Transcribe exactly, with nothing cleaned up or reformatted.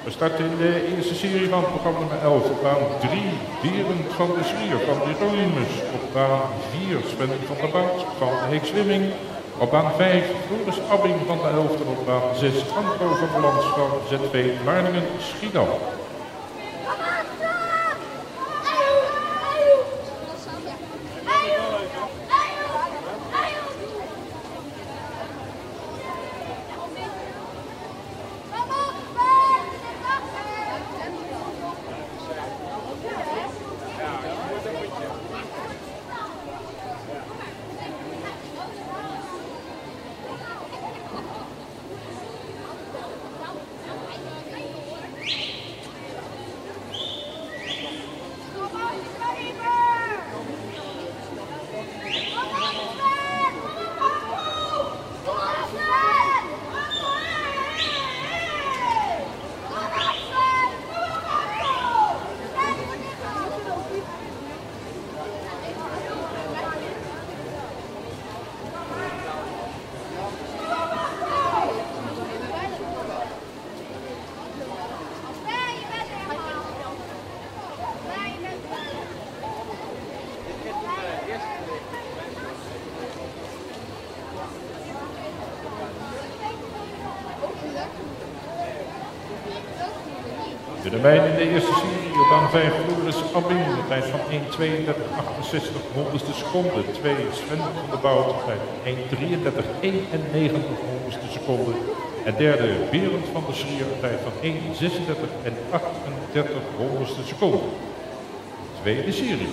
We starten in de eerste serie van programma nummer elf. Op baan drie, Berend van der Schrier van Hieronymus. Op baan vier, Sven van der Bout van Heek Swimming. Op baan vijf, Floris Abbing van de elfde. Op baan zes, Anko van der Lans van Z V Waarningen Schiedam. De domein in de eerste serie op baan vijf, Floris Abbing, de tijd van één tweeëndertig achtenzestig honderdste seconde. twee, Sven van der Bout, de tijd van één drieëndertig eenennegentig honderdste seconde. En derde, Berend van der Schrier, de tijd van één zesendertig achtendertig honderdste seconde. Tweede serie.